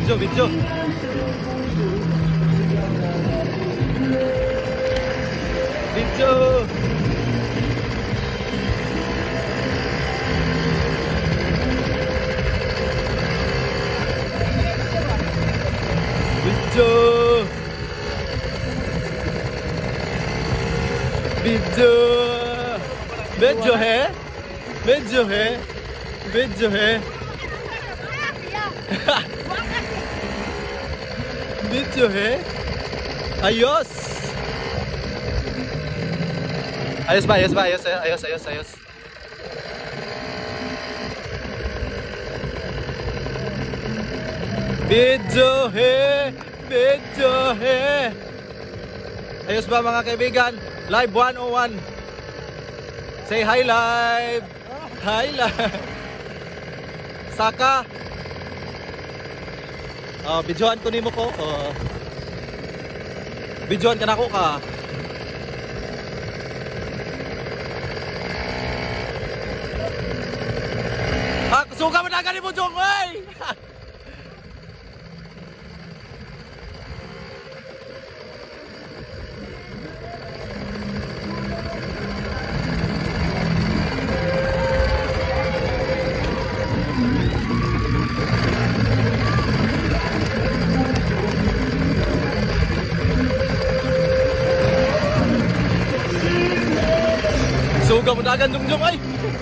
Video, video. Video. Video. Video. Video है? Video है? Video है? Video है? Ayos. Ayos ba? Ayos ba? Ayos, ayos, ayos, ayos. Video hai, video hai. Ayos ba mga kaibigan? Live 101. Say hi live. Hi live. Saka. Videoan ko nimo ko. Videoan ka na ko ka. Suka mo na ka ni mo Jong, oy. Suga mo na agad Jong, ay.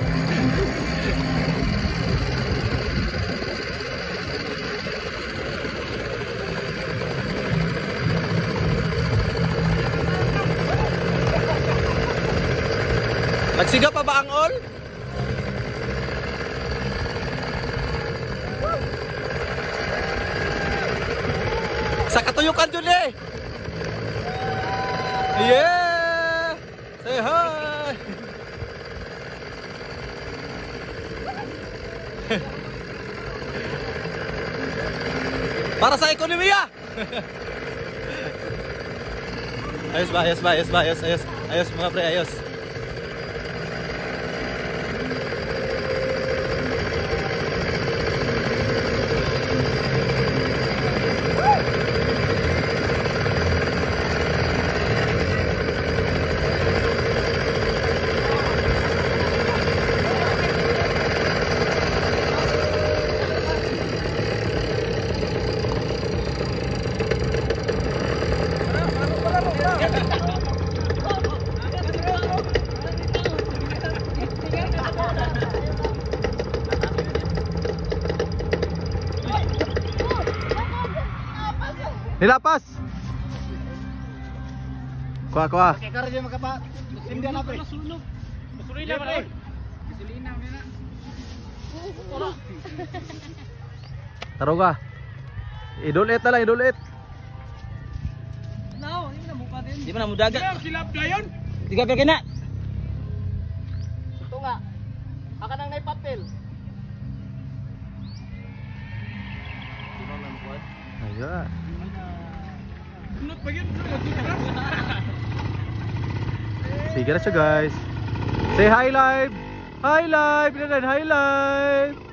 Nagsiga pa ba ang all? Sa katuyukan dun eh. Yeah. Say hi. Para sa ekonomiya. Ayos ba, ayos ba, ayos ba, ayos, ayos. Ayos mga pre, ayos. Nilapas. Kuha, kuha. Kaya karo dyan magkapa. Hindi na pre. Gasolina pre. Gasolina na. Taro ka. Idulit na lang, idulit. No, hindi na mukha din. Di ba na mudagat? Silap na yun. Tiga pa kina. Ito nga. Aka nang naipapel. Ayan. Sige na siya guys. Say hi live. Hi live. Hi live.